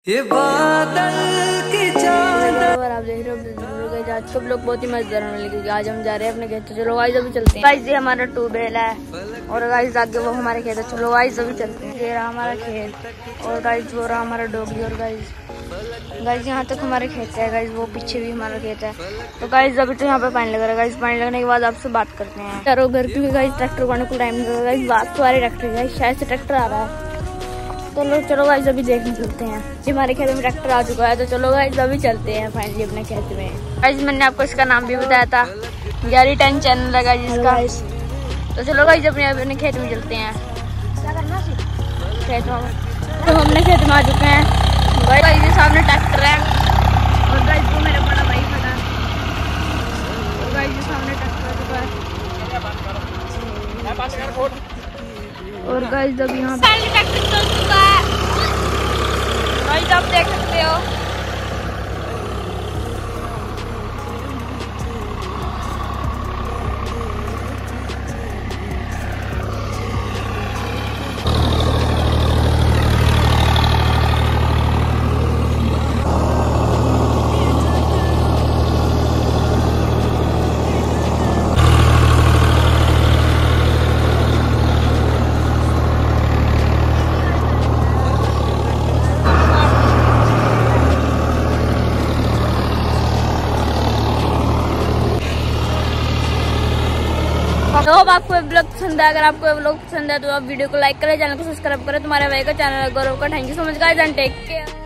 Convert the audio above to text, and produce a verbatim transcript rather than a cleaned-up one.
ये बादल की चादर। और आप देख रहे हो आज सब लोग बहुत ही मजेदार होने लगे क्योंकि आज हम जा रहे हैं अपने खेत। चलो गाइस अभी चलते हैं। गाइस ये हमारा ट्यूबवेल है और गाइस आगे वो हमारे खेत है। चलो गाइस अभी चलते हैं। ये रहा हमारा खेत और गाइस वो रहा हमारा डॉगी। और गाइस गाइस यहाँ तक हमारे खेत है। गाइस वो पीछे भी हमारा खेत है। तो गाइस अभी तो यहाँ पे पानी लग रहा है। गाइस पानी लगने के बाद आपसे बात करते हैं। चारों घर क्योंकि गाइस ट्रैक्टर को आने को टाइम नहीं लगा। गाइस बात तो आ रही ट्रैक्टर गाइस शायद से ट्रैक्टर आ रहा है। तो लोग चलो गाइस अभी देखने चलते हैं। जी हमारे खेत में ट्रैक्टर आ चुका है। तो चलो गाइस अभी चलते हैं फाइनली अपने खेत में। गाइस मैंने आपको इसका नाम भी बताया था, ग्यारी टेन चैनल लगा जिसका। तो चलो गाइस अपने अपने खेत में चलते हैं। क्या करना खेत में तो हमने खेत में आ चुके हैं। गाइस ये सामने ट्रैक्टर है और गाइस वो मेरा बड़ा भाई खड़ा है। और गाइस ये सामने ट्रैक्टर आ चुका है। और गाइस अभी यहाँ ट्रैक्टर चल चुका है। गाइस आप देख सकते हो। तो अब आपको ये ब्लॉग पसंद है। अगर आपको ये ब्लॉग पसंद है तो आप वीडियो को लाइक करें, चैनल को सब्सक्राइब करें। तुम्हारे भाई का चैनल गौरव का। Thank you so much guys and take care.